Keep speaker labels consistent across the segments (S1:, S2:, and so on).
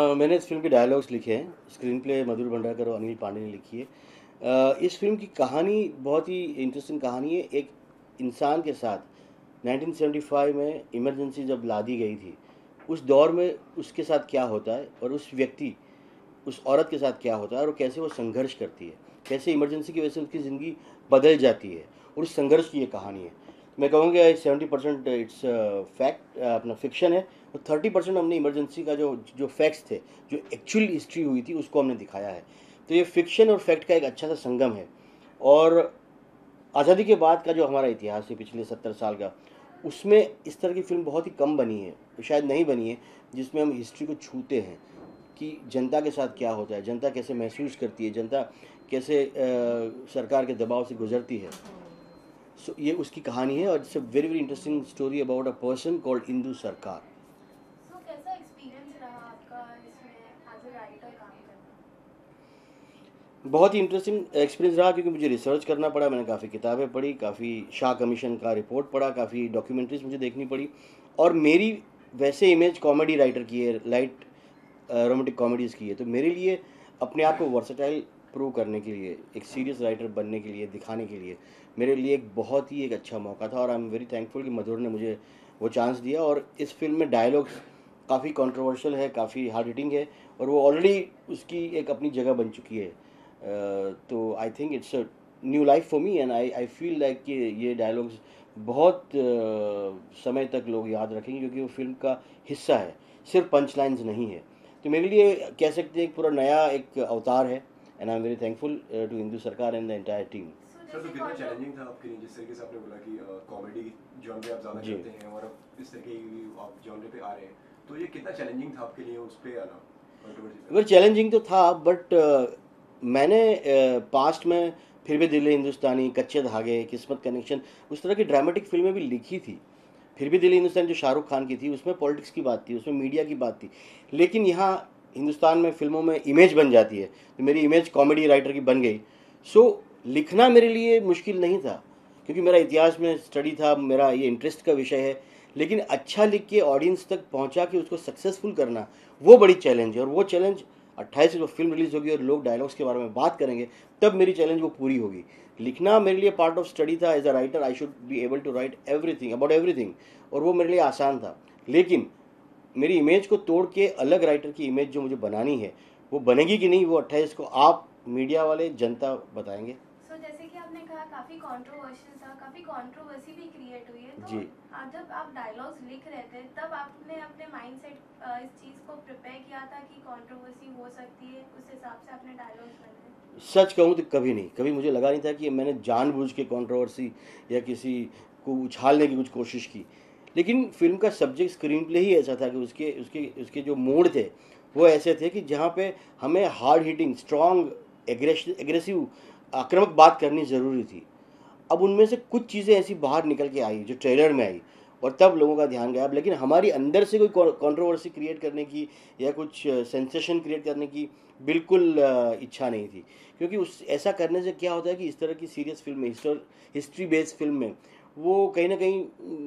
S1: मैंने इस फिल्म के डायलॉग्स लिखे हैं। स्क्रीन प्ले मधुर भंडारकर और अनिल पांडे ने लिखी है। इस फिल्म की कहानी बहुत ही इंटरेस्टिंग कहानी है। एक इंसान के साथ 1975 में इमरजेंसी जब ला दी गई थी, उस दौर में उसके साथ क्या होता है और उस व्यक्ति, उस औरत के साथ क्या होता है और कैसे वो संघर्ष करती है, कैसे इमरजेंसी की वजह से उसकी ज़िंदगी बदल जाती है, और उस संघर्ष की ये कहानी है। मैं कहूँगा 70% इट्स फैक्ट, अपना फिक्शन है, और 30% हमने इमरजेंसी का जो जो फैक्ट्स थे, जो एक्चुअल हिस्ट्री हुई थी, उसको हमने दिखाया है। तो ये फिक्शन और फैक्ट का एक अच्छा सा संगम है। और आज़ादी के बाद का जो हमारा इतिहास है पिछले 70 साल का, उसमें इस तरह की फिल्म बहुत ही कम बनी है, शायद नहीं बनी है, जिसमें हम हिस्ट्री को छूते हैं कि जनता के साथ क्या होता है, जनता कैसे महसूस करती है, जनता कैसे सरकार के दबाव से गुजरती है। सो ये उसकी कहानी है, और it's a very very interesting story about a person called Indu Sarkar.
S2: कैसा एक्सपीरियंस रहा आपका इसमें एज अ राइटर काम करना?
S1: बहुत ही इंटरेस्टिंग एक्सपीरियंस रहा, क्योंकि मुझे रिसर्च करना पड़ा। मैंने काफ़ी किताबें पढ़ी, काफ़ी शाह कमीशन का रिपोर्ट पढ़ा, काफ़ी डॉक्यूमेंट्रीज मुझे देखनी पड़ी। और मेरी वैसे इमेज कॉमेडी राइटर की है, लाइट रोमांटिक कॉमेडीज़ की है, तो मेरे लिए अपने आप को वर्सेटाइल प्रूव करने के लिए, एक सीरियस राइटर बनने के लिए, दिखाने के लिए, मेरे लिए एक बहुत ही एक अच्छा मौका था। और आई एम वेरी थैंकफुल कि मधुर ने मुझे वो चांस दिया। और इस फिल्म में डायलॉग्स काफ़ी कंट्रोवर्शियल है, काफ़ी हार्ड हिटिंग है, और वो ऑलरेडी उसकी एक अपनी जगह बन चुकी है। तो I think it's a new life for me, and I feel like कि ये डायलॉग्स बहुत समय तक लोग याद रखेंगे, क्योंकि वो फिल्म का हिस्सा है, सिर्फ पंच लाइन्स नहीं है। तो मेरे लिए कह सकते हैं एक पूरा नया एक अवतार है, and I am very thankful to Indu Sarkar and the entire team.
S3: Sir, तो कितना चैलेंजिंग था आपके लिए, जिस तरीके से आपने बोला कि कॉमेडी जॉनर आप ज़्यादा
S1: जी।
S3: करते हैं और अब इस तरीके की आप जॉनर पे आ रहे हैं, तो ये कितना चैलेंजिंग था आपके लिए उस पे आना, कंट्रोवर्सी
S1: वेल चैलेंजिंग तो था, बट मैंने पास्ट में फिर भी दिल है हिंदुस्तानी, कच्चे धागे, किस्मत कनेक्शन, उस तरह की ड्रामेटिक फिल्में भी लिखी थी। फिर भी दिल है हिंदुस्तानी जो शाहरुख खान की थी, उसमें पॉलिटिक्स की बात थी, उसमें मीडिया की बात थी। लेकिन यहाँ हिंदुस्तान में फिल्मों में इमेज बन जाती है, तो मेरी इमेज कॉमेडी राइटर की बन गई। सो लिखना मेरे लिए मुश्किल नहीं था, क्योंकि मेरा इतिहास में स्टडी था, मेरा ये इंटरेस्ट का विषय है। लेकिन अच्छा लिख के ऑडियंस तक पहुंचा के उसको सक्सेसफुल करना, वो बड़ी चैलेंज है। और वो चैलेंज 28 को फिल्म रिलीज होगी और लोग डायलॉग्स के बारे में बात करेंगे, तब मेरी चैलेंज वो पूरी होगी। लिखना मेरे लिए पार्ट ऑफ स्टडी था। As a writer I should be able to write everything about everything, और वो मेरे लिए आसान था। लेकिन मेरी इमेज को तोड़ के अलग राइटर की इमेज जो मुझे बनानी है, वो बनेगी कि नहीं, वो 28 को आप मीडिया वाले, जनता बताएंगे।
S2: सो जैसे कि आपने कहा काफ़ी कंट्रोवर्शियल था, काफ़ी कंट्रोवर्सी भी क्रिएट हुई है, तो
S1: जी।
S2: जब आप डायलॉग्स लिख रहे थे तब आपने अपने माइंडसेट इस चीज़ को प्रिपेयर किया था कि कंट्रोवर्सी हो सकती है, उस हिसाब से आपने डायलॉग्स बनाए?
S1: सच कहूँ तो कभी नहीं, कभी मुझे लगा नहीं था कि मैंने जानबूझ के कंट्रोवर्सी या किसी को उछालने की कुछ कोशिश की। लेकिन फिल्म का सब्जेक्ट स्क्रीन प्ले ही ऐसा था कि उसके उसके उसके जो मोड थे वो ऐसे थे कि जहाँ पे हमें हार्ड हिटिंग, स्ट्रॉन्ग, एग्रेसिव, आक्रामक बात करनी ज़रूरी थी। अब उनमें से कुछ चीज़ें ऐसी बाहर निकल के आई जो ट्रेलर में आई, और तब लोगों का ध्यान गया। लेकिन हमारी अंदर से कोई कंट्रोवर्सी क्रिएट करने की या कुछ सेंसेशन क्रिएट करने की बिल्कुल इच्छा नहीं थी, क्योंकि उस ऐसा करने से क्या होता है कि इस तरह की सीरियस फिल्म में, हिस्ट्री बेस्ड फिल्म में, वो कहीं ना कहीं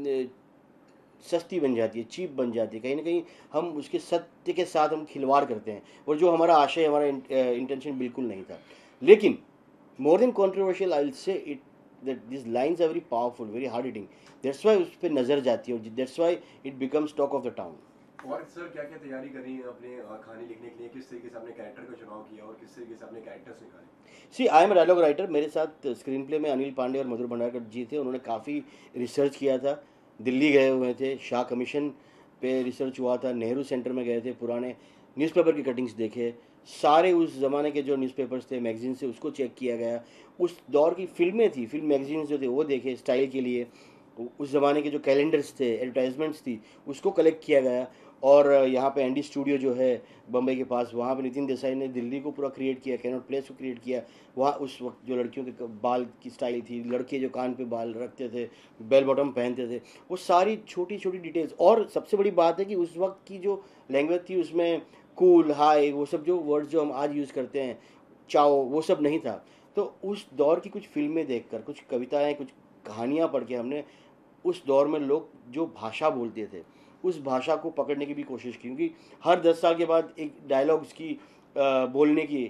S1: सस्ती बन जाती है, चीप बन जाती है। कहीं ना कहीं हम उसके सत्य के साथ हम खिलवाड़ करते हैं, और जो हमारा आशय, हमारा इंटेंशन बिल्कुल नहीं था। लेकिन more than controversial, I'll say it that these lines are very powerful, very hard hitting. That's why उस पे नज़र जाती है, और that's why it becomes talk of the town.
S3: और सर, क्या क्या तैयारी कर रही है अपने कहानी लिखने के लिए, किस तरीके से आपने कैरेक्टर का चुनाव किया और किस तरीके से आपने कैरेक्टर्स निकाले?
S1: See, I am dialogue writer. मेरे साथ स्क्रीन प्ले में अनिल पांडे और मधुर भंडारकर जी थे। उन्होंने काफ़ी रिसर्च किया था, दिल्ली गए हुए थे, शाह कमीशन पे रिसर्च हुआ था, नेहरू सेंटर में गए थे, पुराने न्यूज़पेपर की कटिंग्स देखे, सारे उस ज़माने के जो न्यूज़पेपर्स थे, मैगजीन से, उसको चेक किया गया। उस दौर की फिल्में थी, फिल्म मैगजीन्स जो थे वो देखे स्टाइल के लिए। उस ज़माने के जो कैलेंडर्स थे, एडवर्टाइजमेंट्स थी, उसको कलेक्ट किया गया। और यहाँ पे एंडी स्टूडियो जो है बम्बई के पास, वहाँ पे नितिन देसाई ने दिल्ली को पूरा क्रिएट किया, कैनॉट प्लेस को क्रिएट किया। वहाँ उस वक्त जो लड़कियों के बाल की स्टाइल थी, लड़के जो कान पे बाल रखते थे, बेल बॉटम पहनते थे, वो सारी छोटी छोटी डिटेल्स। और सबसे बड़ी बात है कि उस वक्त की जो लैंग्वेज थी, उसमें कूल, हाई, वो सब जो वर्ड्स जो हम आज यूज़ करते हैं, चाओ, वो सब नहीं था। तो उस दौर की कुछ फिल्में देखकर, कुछ कविताएं, कुछ कहानियाँ पढ़ के, हमने उस दौर में लोग जो भाषा बोलते थे, उस भाषा को पकड़ने की भी कोशिश की, क्योंकि हर 10 साल के बाद एक डायलॉग्स की बोलने की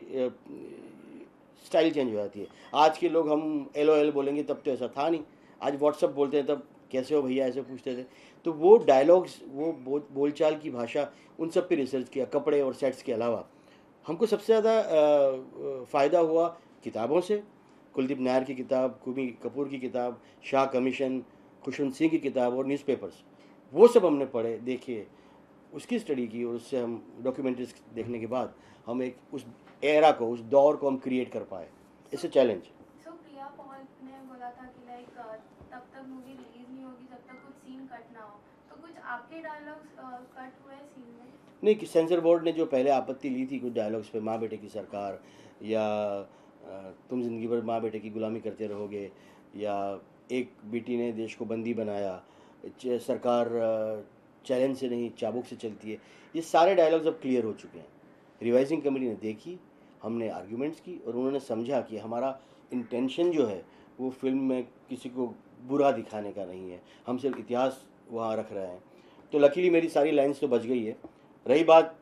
S1: स्टाइल चेंज हो जाती है। आज के लोग हम LOL बोलेंगे, तब तो ऐसा था नहीं। आज व्हाट्सअप बोलते हैं, तब कैसे हो भैया ऐसे पूछते थे। तो वो डायलॉग्स, वो बोलचाल की भाषा, उन सब पे रिसर्च किया। कपड़े और सेट्स के अलावा हमको सबसे ज़्यादा फ़ायदा हुआ किताबों से। कुलदीप नायर की किताब, कुमी कपूर की किताब, शाह कमीशन, खुशवंत सिंह की किताब और न्यूज़पेपर्स, वो सब हमने पढ़े, देखे, उसकी स्टडी की, और उससे हम डॉक्यूमेंट्रीज देखने के बाद हम एक उस एरा को, उस दौर को हम क्रिएट कर पाए। It's a challenge.
S2: Supriya Paul ने बोला था कि लाइक तब तक मूवी रिलीज नहीं होगी जब तक कुछ सीन कट ना हो, तो कुछ आपके डायलॉग्स कट हुए सीन में?
S1: नहीं, कि सेंसर बोर्ड ने जो पहले आपत्ति ली थी कुछ डायलॉग्स पे, माँ बेटे की सरकार, या तुम ज़िंदगी भर माँ बेटे की गुलामी करते रहोगे, या एक बेटी ने देश को बंदी बनाया, सरकार चैलेंज से नहीं चाबुक से चलती है, ये सारे डायलॉग्स अब क्लियर हो चुके हैं। रिवाइजिंग कमेटी ने देखी, हमने आर्ग्यूमेंट्स की, और उन्होंने समझा कि हमारा इंटेंशन जो है वो फिल्म में किसी को बुरा दिखाने का नहीं है, हम सिर्फ इतिहास वहाँ रख रहे हैं। तो लकीली मेरी सारी लाइन्स तो बच गई है। रही बात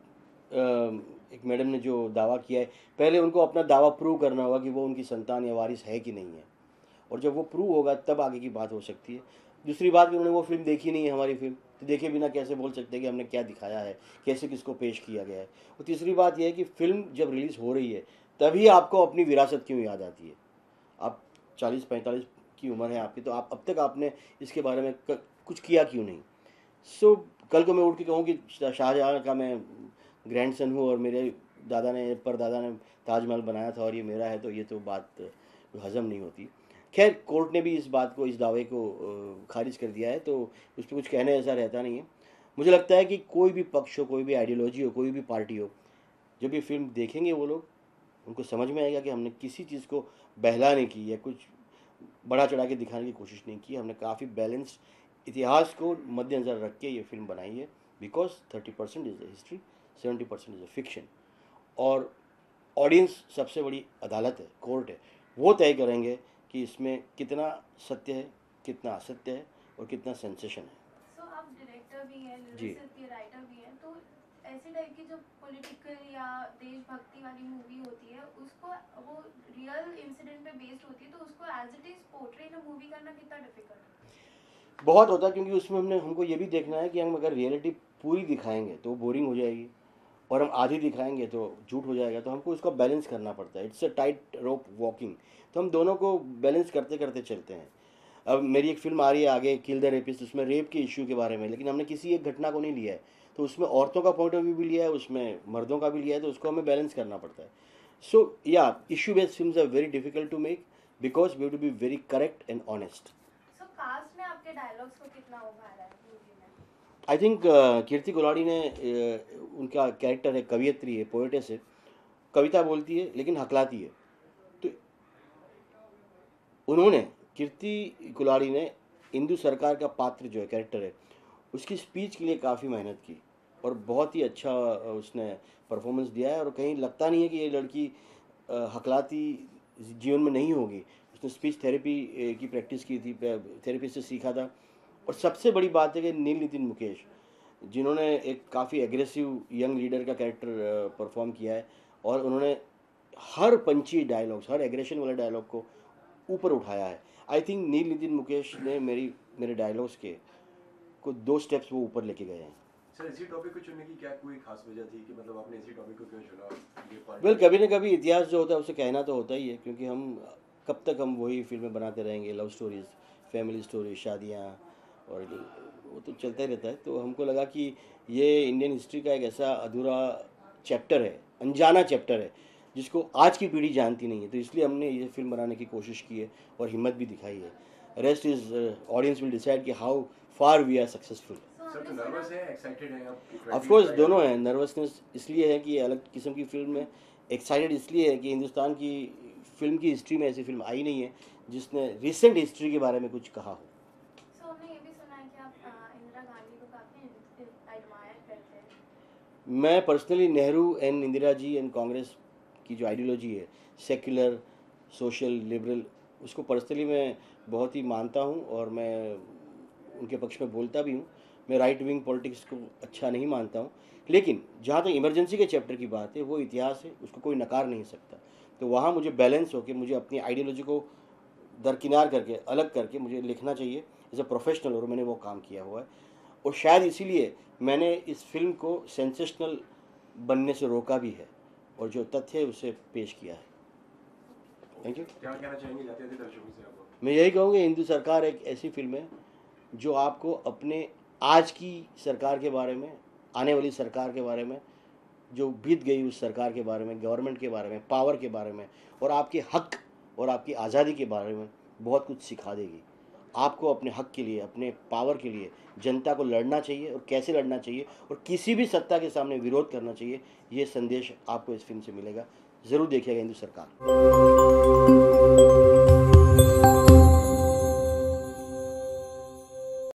S1: एक मैडम ने जो दावा किया है, पहले उनको अपना दावा प्रूव करना होगा कि वो उनकी संतान या वारिस है कि नहीं है, और जब वो प्रूव होगा तब आगे की बात हो सकती है। दूसरी बात कि उन्होंने वो फिल्म देखी नहीं है, हमारी फिल्म, तो देखे बिना कैसे बोल सकते हैं कि हमने क्या दिखाया है, कैसे किसको पेश किया गया है। और तीसरी बात यह है कि फिल्म जब रिलीज़ हो रही है तभी आपको अपनी विरासत क्यों याद आती है। आप 40-45 की उम्र है आपकी, तो आप अब तक आपने इसके बारे में कुछ किया क्यों नहीं। सो कल को मैं उठ के कहूँ कि शाहजहाँ का मैं ग्रैंडसन हूँ और मेरे दादा ने, परदादा ने ताजमहल बनाया था और ये मेरा है, तो ये तो बात हजम नहीं होती। खैर, कोर्ट ने भी इस बात को, इस दावे को खारिज कर दिया है, तो उस पर कुछ कहने ऐसा रहता नहीं है। मुझे लगता है कि कोई भी पक्ष हो, कोई भी आइडियोलॉजी हो, कोई भी पार्टी हो, जब ये फिल्म देखेंगे वो लोग, उनको समझ में आएगा कि हमने किसी चीज़ को बहलाने की या कुछ बड़ा चढ़ा के दिखाने की कोशिश नहीं की। हमने काफ़ी बैलेंस्ड इतिहास को मद्देनज़र रख के ये फिल्म बनाई है, because 30% is the history, 70% is the fiction. और ऑडियंस सबसे बड़ी अदालत है, कोर्ट है, वो तय करेंगे कि इसमें कितना सत्य है, कितना असत्य है और कितना सेंसेशन है।
S2: सो आप डायरेक्टर भी हैं,
S1: जी।
S2: लिरिसिस्ट के राइटर भी हैं, तो ऐसे टाइप की जो पॉलिटिकल या देशभक्ति वाली मूवी होती है, उसको वो रियल इंसिडेंट पे बेस्ड होती है, तो उसको as it is portray in a movie करना कितना डिफिकल्ट है?
S1: बहुत होता है, क्योंकि उसमें हमको ये भी देखना है कि हम अगर रियलिटी पूरी दिखाएंगे तो बोरिंग हो जाएगी, और हम आधी दिखाएंगे तो झूठ हो जाएगा। तो हमको इसका बैलेंस करना पड़ता है। It's a tight rope walking. तो हम दोनों को बैलेंस करते करते चलते हैं। अब मेरी एक फिल्म आ रही है आगे, किल द रेपिस्ट, उसमें रेप के इश्यू के बारे में, लेकिन हमने किसी एक घटना को नहीं लिया है, तो उसमें औरतों का पॉइंट ऑफ व्यू भी लिया है, उसमें मर्दों का भी लिया है, तो उसको हमें बैलेंस करना पड़ता है। सो या issue based films are very difficult to make, because we have to be very correct and honest.
S2: So cast ने आपके डायलॉग्स को कितना उभारा है मूवी में?
S1: आई थिंक कीर्ति कुल्हाड़ी ने, उनका कैरेक्टर है, कवियत्री है, पोएटेस है, कविता बोलती है लेकिन हकलाती है। तो उन्होंने, कीर्ति कुल्हाड़ी ने, इंदु सरकार का पात्र जो है, कैरेक्टर है, उसकी स्पीच के लिए काफ़ी मेहनत की और बहुत ही अच्छा उसने परफॉर्मेंस दिया है। और कहीं लगता नहीं है कि ये लड़की हकलाती जीवन में नहीं होगी। उसने स्पीच थेरेपी की प्रैक्टिस की थी, थेरेपिस्ट से सीखा था। और सबसे बड़ी बात है कि नितिन मुकेश, जिन्होंने एक काफ़ी एग्रेसिव यंग लीडर का कैरेक्टर परफॉर्म किया है, और उन्होंने हर पंची डायलॉग्स, हर एग्रेशन वाले डायलॉग को ऊपर उठाया है। आई थिंक नितिन मुकेश ने मेरे डायलॉग्स के को 2 स्टेप्स वो ऊपर लेके गए हैं।
S3: सर, इसी टॉपिक को चुनने की क्या कोई खास वजह थी कि मतलब आपने इसी टॉपिक को क्यों चुना? ये part-
S1: वेल, कभी ना कभी इतिहास जो होता है उसे कहना तो होता ही है, क्योंकि हम कब तक हम वही फिल्में बनाते रहेंगे, लव स्टोरीज, फैमिली स्टोरीज, शादियाँ, और वो तो चलता ही रहता है। तो हमको लगा कि ये इंडियन हिस्ट्री का एक ऐसा अधूरा चैप्टर है, अनजाना चैप्टर है, जिसको आज की पीढ़ी जानती नहीं है। तो इसलिए हमने ये फिल्म बनाने की कोशिश की है और हिम्मत भी दिखाई है। Rest is audience will decide कि how far we are successful.
S3: Sir, तो नर्वस है, एक्साइटेड है आप?
S1: ऑफ कोर्स दोनों हैं। नर्वसनेस इसलिए है कि अलग किस्म की फिल्म है, एक्साइटेड इसलिए है कि हिंदुस्तान की फिल्म की हिस्ट्री में ऐसी फिल्म आई नहीं है जिसने रिसेंट हिस्ट्री के बारे में कुछ कहा हो।
S2: सो हमने ये भी सुना है कि आप इंदिरा गांधी को काफी एडमायर करते हैं।
S1: मैं personally Nehru and Indira ji and Congress की जो आइडियोलॉजी है, सेक्युलर, सोशल, लिबरल, उसको पर्सनली मैं बहुत ही मानता हूँ और मैं उनके पक्ष में बोलता भी हूँ। मैं राइट विंग पॉलिटिक्स को अच्छा नहीं मानता हूँ, लेकिन जहाँ तक इमरजेंसी के चैप्टर की बात है वो इतिहास है, उसको कोई नकार नहीं सकता। तो वहाँ मुझे बैलेंस होकर मुझे अपनी आइडियोलॉजी को दरकिनार करके अलग करके मुझे लिखना चाहिए एज अ प्रोफेशनल, और मैंने वो काम किया हुआ है। और शायद इसीलिए मैंने इस फिल्म को सेंसेशनल बनने से रोका भी है और जो तथ्य है उसे पेश किया है। Thank you.
S3: क्या कहना चाहेंगे जाते थे दर्शकों से आप?
S1: मैं यही कहूँगा, इंदु सरकार एक ऐसी फिल्म है जो आपको अपने आज की सरकार के बारे में, आने वाली सरकार के बारे में, जो बीत गई उस सरकार के बारे में, गवर्नमेंट के बारे में, पावर के बारे में और आपके हक और आपकी आज़ादी के बारे में बहुत कुछ सिखा देगी। आपको अपने हक के लिए, अपने पावर के लिए जनता को लड़ना चाहिए और कैसे लड़ना चाहिए और किसी भी सत्ता के सामने विरोध करना चाहिए, ये संदेश आपको इस फिल्म से मिलेगा। ज़रूर देखिएगा इंदु सरकार।